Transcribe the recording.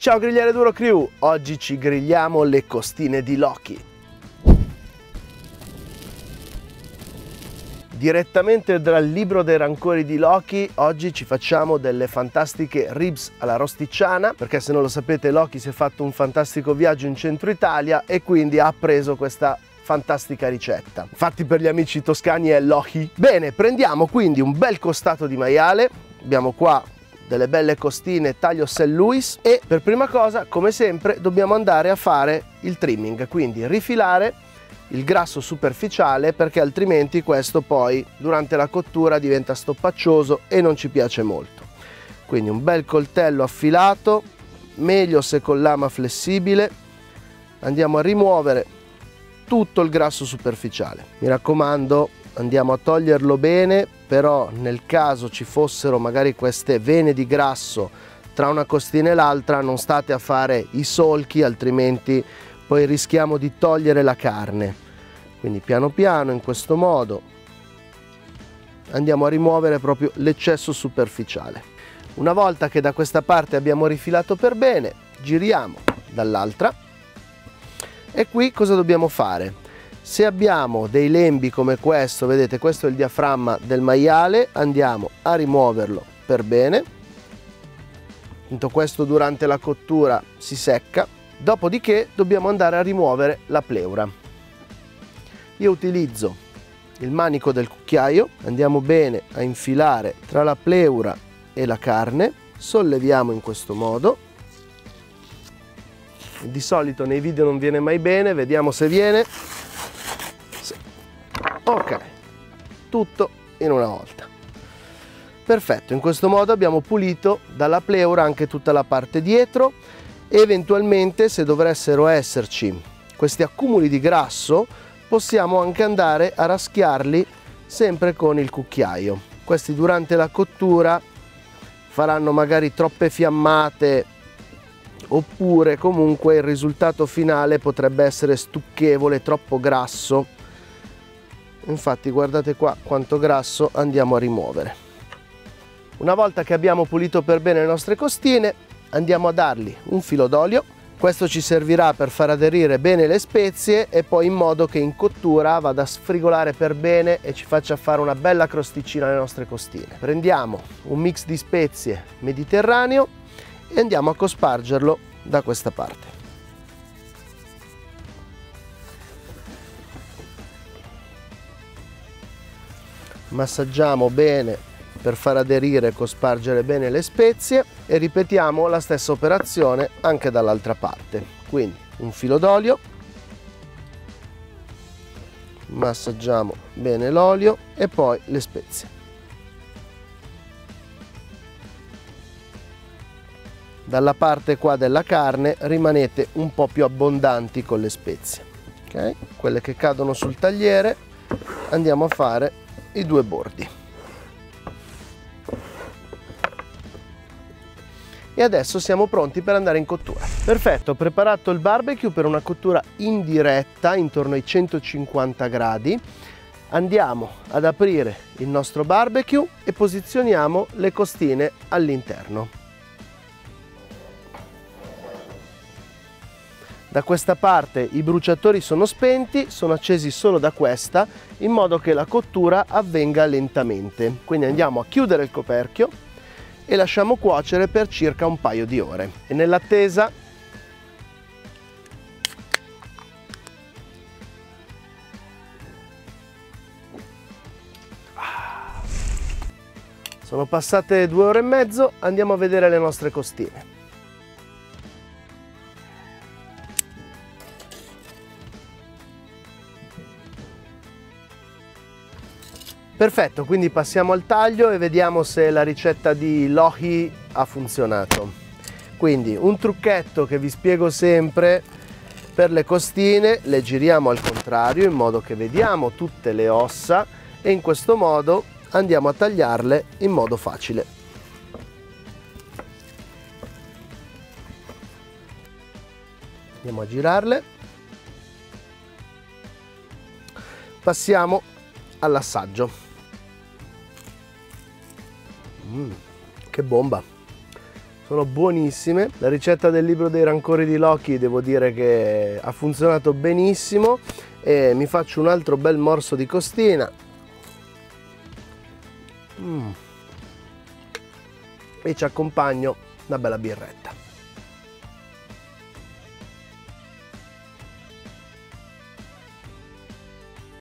Ciao Grigliere Duro Crew, oggi ci grigliamo le costine di Loki. Direttamente dal libro dei rancori di Loki, oggi ci facciamo delle fantastiche ribs alla rosticciana, perché se non lo sapete Loki si è fatto un fantastico viaggio in centro Italia e quindi ha preso questa fantastica ricetta. Infatti per gli amici toscani è Loki. Bene, prendiamo quindi un bel costato di maiale, abbiamo qua delle belle costine taglio St. Louis e per prima cosa, come sempre, dobbiamo andare a fare il trimming, quindi rifilare il grasso superficiale, perché altrimenti questo poi durante la cottura diventa stoppaccioso e non ci piace molto. Quindi un bel coltello affilato, meglio se con lama flessibile, andiamo a rimuovere tutto il grasso superficiale. Mi raccomando, andiamo a toglierlo bene, però nel caso ci fossero magari queste vene di grasso tra una costina e l'altra non state a fare i solchi, altrimenti poi rischiamo di togliere la carne. Quindi piano piano in questo modo andiamo a rimuovere proprio l'eccesso superficiale. Una volta che da questa parte abbiamo rifilato per bene, giriamo dall'altra e qui cosa dobbiamo fare? Se abbiamo dei lembi come questo, vedete questo è il diaframma del maiale, andiamo a rimuoverlo per bene. Tutto questo durante la cottura si secca, dopodiché dobbiamo andare a rimuovere la pleura. Io utilizzo il manico del cucchiaio, andiamo bene a infilare tra la pleura e la carne, solleviamo in questo modo. Di solito nei video non viene mai bene, vediamo se viene. Ok, tutto in una volta. Perfetto, in questo modo abbiamo pulito dalla pleura anche tutta la parte dietro e eventualmente se dovessero esserci questi accumuli di grasso possiamo anche andare a raschiarli sempre con il cucchiaio. Questi durante la cottura faranno magari troppe fiammate oppure comunque il risultato finale potrebbe essere stucchevole, troppo grasso. Infatti guardate qua quanto grasso andiamo a rimuovere. Una volta che abbiamo pulito per bene le nostre costine andiamo a dargli un filo d'olio. Questo ci servirà per far aderire bene le spezie e poi in modo che in cottura vada a sfrigolare per bene e ci faccia fare una bella crosticina alle nostre costine. Prendiamo un mix di spezie mediterraneo e andiamo a cospargerlo da questa parte. Massaggiamo bene per far aderire e cospargere bene le spezie e ripetiamo la stessa operazione anche dall'altra parte. Quindi un filo d'olio, massaggiamo bene l'olio e poi le spezie. Dalla parte qua della carne rimanete un po' più abbondanti con le spezie, ok? Quelle che cadono sul tagliere andiamo a fare i due bordi. E adesso siamo pronti per andare in cottura. Perfetto, ho preparato il barbecue per una cottura indiretta intorno ai 150 gradi. Andiamo ad aprire il nostro barbecue e posizioniamo le costine all'interno. Da questa parte i bruciatori sono spenti, sono accesi solo da questa, in modo che la cottura avvenga lentamente. Quindi andiamo a chiudere il coperchio e lasciamo cuocere per circa un paio di ore. E nell'attesa sono passate 2 ore e mezzo, andiamo a vedere le nostre costine. Perfetto, quindi passiamo al taglio e vediamo se la ricetta di Loki ha funzionato. Quindi un trucchetto che vi spiego sempre: per le costine le giriamo al contrario in modo che vediamo tutte le ossa e in questo modo andiamo a tagliarle in modo facile. Andiamo a girarle. Passiamo all'assaggio. Che bomba! sono buonissime. La ricetta del libro dei rancori di Loki devo dire che ha funzionato benissimo, e mi faccio un altro bel morso di costina e ci accompagno una bella birretta.